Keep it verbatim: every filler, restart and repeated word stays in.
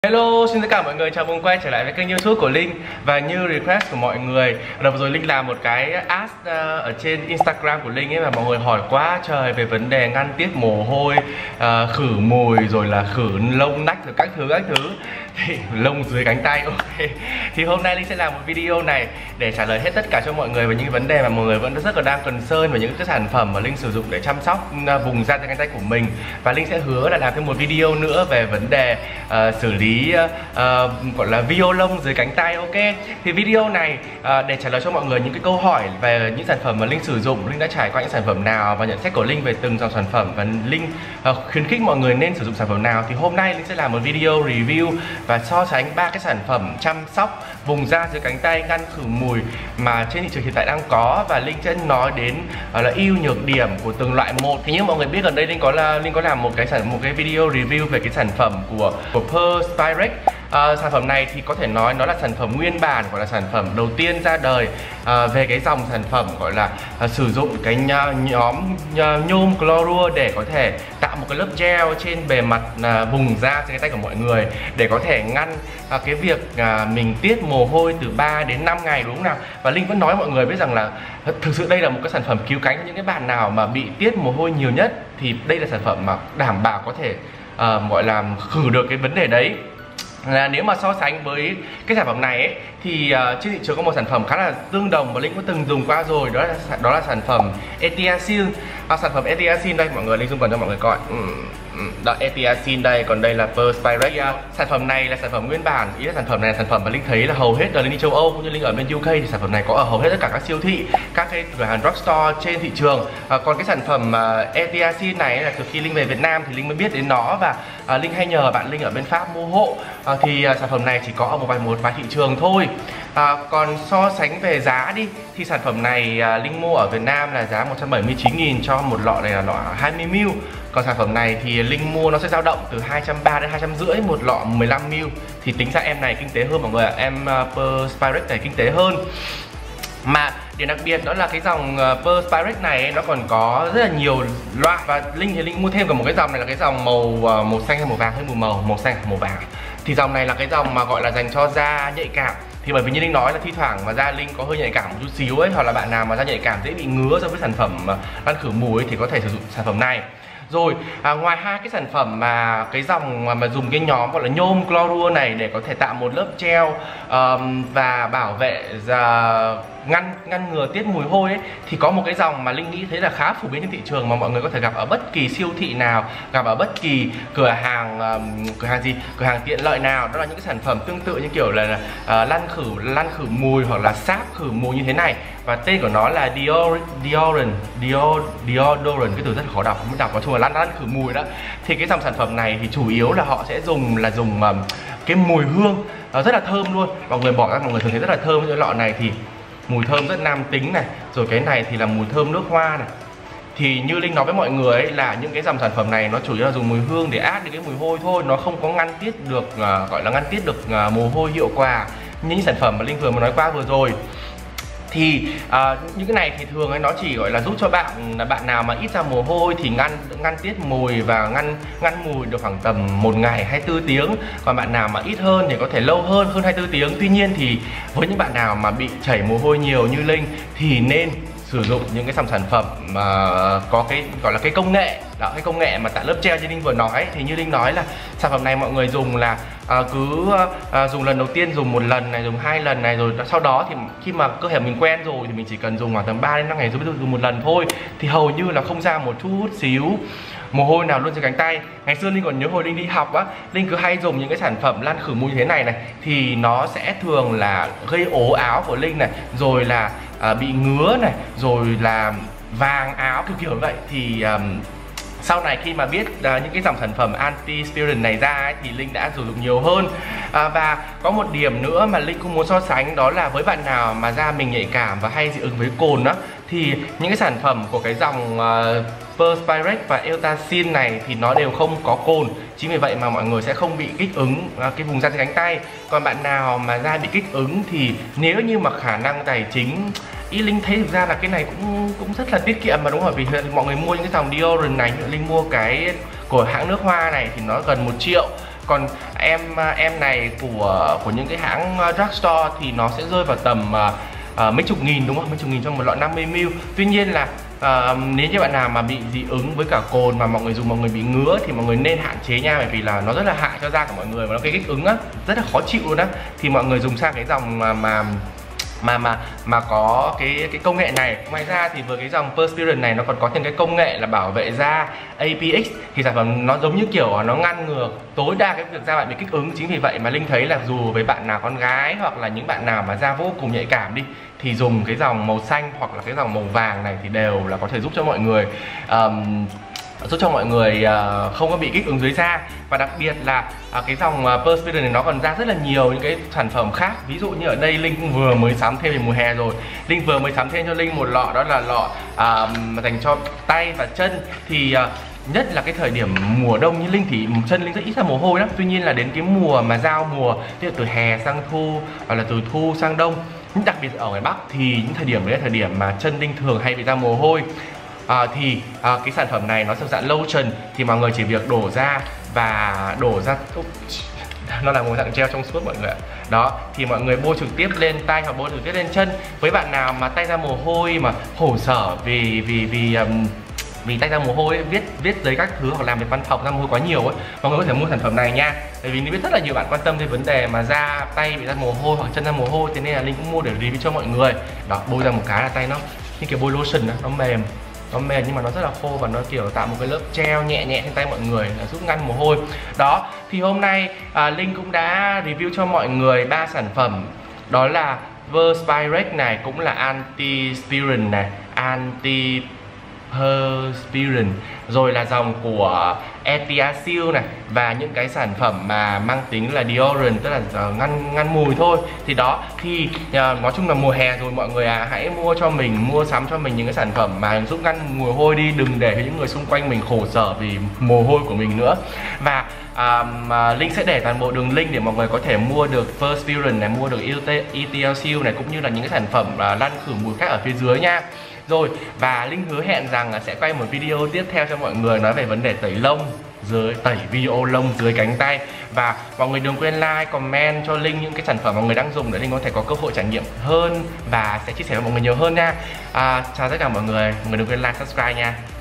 Hello, xin tất cả mọi người, chào mừng quay trở lại với kênh YouTube của Linh. Và như request của mọi người, đợt vừa rồi Linh làm một cái ad uh, ở trên Instagram của Linh ấy, và mọi người hỏi quá trời về vấn đề ngăn tiết mồ hôi, uh, khử mùi, rồi là khử lông nách, rồi các thứ các thứ thì lông dưới cánh tay. Ok, thì hôm nay Linh sẽ làm một video này để trả lời hết tất cả cho mọi người về những vấn đề mà mọi người vẫn rất là đang concern về những cái sản phẩm mà Linh sử dụng để chăm sóc vùng da trên cánh tay của mình. Và Linh sẽ hứa là làm thêm một video nữa về vấn đề uh, xử lý Uh, uh, gọi là vi ô lông dưới cánh tay. Ok, thì video này uh, để trả lời cho mọi người những cái câu hỏi về những sản phẩm mà Linh sử dụng, Linh đã trải qua những sản phẩm nào và nhận xét của Linh về từng dòng sản phẩm, và Linh uh, khuyến khích mọi người nên sử dụng sản phẩm nào. Thì hôm nay Linh sẽ làm một video review và so sánh ba cái sản phẩm chăm sóc vùng da dưới cánh tay, ngăn khử mùi mà trên thị trường hiện tại đang có, và Linh sẽ nói đến uh, là ưu nhược điểm của từng loại một. Thì như mọi người biết, gần đây Linh có là Linh có làm một cái sản một cái video review về cái sản phẩm của của Pearl Spirex. Uh, sản phẩm này thì có thể nói nó là sản phẩm nguyên bản, gọi là sản phẩm đầu tiên ra đời uh, về cái dòng sản phẩm gọi là uh, sử dụng cái nhóm uh, nhôm chlorua để có thể tạo một cái lớp gel trên bề mặt uh, vùng da trên cái tay của mọi người, để có thể ngăn uh, cái việc uh, mình tiết mồ hôi từ ba đến năm ngày, đúng không nào? Và Linh vẫn nói mọi người biết rằng là thực sự đây là một cái sản phẩm cứu cánh cho những cái bạn nào mà bị tiết mồ hôi nhiều nhất. Thì đây là sản phẩm mà đảm bảo có thể uh, gọi là khử được cái vấn đề đấy. Là nếu mà so sánh với cái sản phẩm này ấy, thì uh, trên thị trường có một sản phẩm khá là tương đồng và Linh có từng dùng qua rồi, đó là đó là sản phẩm Etiacin. À, sản phẩm Etiacin đây mọi người, Linh zoom gần cho mọi người coi. Ừ, đó, Etiacin đây, còn đây là Pearl Spirex. Yeah. Sản phẩm này là sản phẩm nguyên bản, ý là sản phẩm này là sản phẩm mà Linh thấy là hầu hết là Linh đi châu Âu cũng như Linh ở bên u ca thì sản phẩm này có ở hầu hết tất cả các siêu thị, các cái cửa hàng drugstore trên thị trường. À, còn cái sản phẩm uh, Etiacin này là từ khi Linh về Việt Nam thì Linh mới biết đến nó, và uh, Linh hay nhờ bạn Linh ở bên Pháp mua hộ. À, thì uh, sản phẩm này chỉ có ở một vài một vài thị trường thôi. À, còn so sánh về giá đi thì sản phẩm này uh, Linh mua ở Việt Nam là giá một trăm bảy mươi chín nghìn cho một lọ này, là lọ hai mươi mi li lít. Còn sản phẩm này thì Linh mua nó sẽ dao động từ hai trăm ba mươi đến hai trăm rưỡi một lọ mười lăm mi li lít. Thì tính ra em này kinh tế hơn mọi người ạ, em uh, Pearl Spirex này kinh tế hơn. Mà điểm đặc biệt đó là cái dòng uh, Pearl Spirex này nó còn có rất là nhiều loại, và Linh thì Linh mua thêm cả một cái dòng này là cái dòng màu uh, màu xanh hay màu vàng hay màu màu màu xanh màu vàng. Thì dòng này là cái dòng mà gọi là dành cho da nhạy cảm. Thì bởi vì như Linh nói là thi thoảng mà da Linh có hơi nhạy cảm một chút xíu ấy, hoặc là bạn nào mà da nhạy cảm dễ bị ngứa so với sản phẩm ngăn khử mùi ấy, thì có thể sử dụng sản phẩm này. Rồi à, ngoài hai cái sản phẩm mà cái dòng mà, mà dùng cái nhóm gọi là nhôm chlorua này để có thể tạo một lớp gel um, và bảo vệ da, ngăn ngăn ngừa tiết mùi hôi ấy, thì có một cái dòng mà Linh nghĩ thấy là khá phổ biến trên thị trường mà mọi người có thể gặp ở bất kỳ siêu thị nào, gặp ở bất kỳ cửa hàng um, cửa hàng gì cửa hàng tiện lợi nào. Đó là những cái sản phẩm tương tự như kiểu là uh, lăn khử lăn khử mùi hoặc là sáp khử mùi như thế này, và tên của nó là Dior Deodorant Dior Deodorant, cái từ rất là khó đọc, không biết đọc, nói chung là lăn lăn khử mùi đó. Thì cái dòng sản phẩm này thì chủ yếu là họ sẽ dùng là dùng um, cái mùi hương uh, rất là thơm luôn. Mọi người bỏ ra mọi người thường thấy rất là thơm. Cái lọ này thì mùi thơm rất nam tính này, rồi cái này thì là mùi thơm nước hoa này. Thì như Linh nói với mọi người ấy, là những cái dòng sản phẩm này nó chủ yếu là dùng mùi hương để át đi cái mùi hôi thôi, nó không có ngăn tiết được uh, gọi là ngăn tiết được uh, mồ hôi hiệu quả như những sản phẩm mà Linh vừa mới nói qua vừa rồi. Thì uh, những cái này thì thường ấy nó chỉ gọi là giúp cho bạn bạn nào mà ít ra mồ hôi thì ngăn ngăn tiết mùi và ngăn ngăn mùi được khoảng tầm một ngày hai mươi tư tiếng. Còn bạn nào mà ít hơn thì có thể lâu hơn hơn hai mươi tư tiếng. Tuy nhiên thì với những bạn nào mà bị chảy mồ hôi nhiều như Linh thì nên sử dụng những cái dòng sản phẩm mà có cái gọi là cái công nghệ đó, cái công nghệ mà tạo lớp gel như Linh vừa nói. Thì như Linh nói là sản phẩm này mọi người dùng là à, cứ à, dùng lần đầu tiên dùng một lần này, dùng hai lần này, rồi sau đó thì khi mà cơ thể mình quen rồi thì mình chỉ cần dùng khoảng tầm ba đến năm ngày rồi dùng một lần thôi, thì hầu như là không ra một chút xíu mồ hôi nào luôn trên cánh tay. Ngày xưa Linh còn nhớ hồi Linh đi học á, Linh cứ hay dùng những cái sản phẩm lăn khử mùi như thế này này, thì nó sẽ thường là gây ố áo của Linh này, rồi là à, bị ngứa này, rồi là vàng áo kiểu kiểu vậy. Thì um, sau này khi mà biết uh, những cái dòng sản phẩm anti-perspirant này ra ấy, thì Linh đã sử dụng nhiều hơn. À, và có một điểm nữa mà Linh cũng muốn so sánh, đó là với bạn nào mà da mình nhạy cảm và hay dị ứng với cồn á, thì những cái sản phẩm của cái dòng uh, Pearl Spirex và Etiacin này thì nó đều không có cồn. Chính vì vậy mà mọi người sẽ không bị kích ứng uh, cái vùng da trên cánh tay. Còn bạn nào mà da bị kích ứng thì nếu như mà khả năng tài chính, ý Linh thấy thực ra là cái này cũng cũng rất là tiết kiệm mà, đúng không? Vì mọi người mua những cái dòng deodorant này, Linh mua cái của hãng nước hoa này thì nó gần một triệu. Còn em em này của của những cái hãng drugstore thì nó sẽ rơi vào tầm uh, uh, mấy chục nghìn đúng không? Mấy chục nghìn cho một lọ năm mươi mi li lít. Tuy nhiên là uh, nếu như bạn nào mà bị dị ứng với cả cồn mà mọi người dùng, mọi người bị ngứa thì mọi người nên hạn chế nha, bởi vì là nó rất là hại cho da của mọi người và nó gây kích ứng á, rất là khó chịu luôn á. Thì mọi người dùng sang cái dòng mà mà mà mà mà có cái cái công nghệ này. Ngoài ra thì với cái dòng Perspirin này nó còn có thêm cái công nghệ là bảo vệ da a pê ích, thì sản phẩm nó giống như kiểu nó ngăn ngừa tối đa cái việc da bạn bị kích ứng. Chính vì vậy mà Linh thấy là dù với bạn nào con gái hoặc là những bạn nào mà da vô cùng nhạy cảm đi, thì dùng cái dòng màu xanh hoặc là cái dòng màu vàng này thì đều là có thể giúp cho mọi người um, giúp cho mọi người uh, không có bị kích ứng dưới da. Và đặc biệt là uh, cái dòng uh, Perspirin này nó còn ra rất là nhiều những cái sản phẩm khác. Ví dụ như ở đây Linh cũng vừa mới sắm thêm về mùa hè rồi. Linh vừa mới sắm thêm cho Linh một lọ, đó là lọ uh, dành cho tay và chân. Thì uh, nhất là cái thời điểm mùa đông như Linh thì chân Linh rất ít ra mồ hôi lắm. Tuy nhiên là đến cái mùa mà giao mùa, tức là từ hè sang thu hoặc là từ thu sang đông, đặc biệt ở ngoài Bắc thì những thời điểm đấy là thời điểm mà chân Linh thường hay bị ra mồ hôi. À, thì à, cái sản phẩm này nó thuộc dạng lotion, thì mọi người chỉ việc đổ ra và đổ ra, nó là một dạng gel trong suốt mọi người ạ. Đó, thì mọi người bôi trực tiếp lên tay hoặc bôi trực tiếp lên chân. Với bạn nào mà tay ra mồ hôi mà khổ sở vì vì vì um, vì tay ra mồ hôi ấy, viết viết giấy các thứ hoặc làm việc văn phòng ra mồ hôi quá nhiều ấy, mọi người có thể mua sản phẩm này nha. Bởi vì Linh biết rất là nhiều bạn quan tâm đến vấn đề mà da tay bị ra mồ hôi hoặc chân ra mồ hôi, thế nên là Linh cũng mua để review cho mọi người. Đó, bôi ra một cái là tay nó như kiểu bôi lotion đó, nó mềm nó mềm nhưng mà nó rất là khô và nó kiểu tạo một cái lớp gel nhẹ nhẹ trên tay mọi người, là giúp ngăn mồ hôi. Đó, thì hôm nay à, Linh cũng đã review cho mọi người ba sản phẩm, đó là Perspirex này, cũng là anti-spirin này, anti Perspirin, rồi là dòng của Etiacil này, và những cái sản phẩm mà mang tính là deodorant, tức là ngăn ngăn mùi thôi. Thì đó, thì uh, nói chung là mùa hè rồi, mọi người à, hãy mua cho mình, mua sắm cho mình những cái sản phẩm mà giúp ngăn mùi hôi đi, đừng để cho những người xung quanh mình khổ sở vì mồ hôi của mình nữa. Và um, uh, Linh sẽ để toàn bộ đường link để mọi người có thể mua được Perspirin này, mua được Etiacil này, cũng như là những cái sản phẩm uh, lăn khử mùi khác ở phía dưới nha. Rồi, và Linh hứa hẹn rằng là sẽ quay một video tiếp theo cho mọi người nói về vấn đề tẩy lông, dưới tẩy video lông dưới cánh tay. Và mọi người đừng quên like, comment cho Linh những cái sản phẩm mọi người đang dùng để Linh có thể có cơ hội trải nghiệm hơn và sẽ chia sẻ với mọi người nhiều hơn nha. À, chào tất cả mọi người, mọi người đừng quên like, subscribe nha.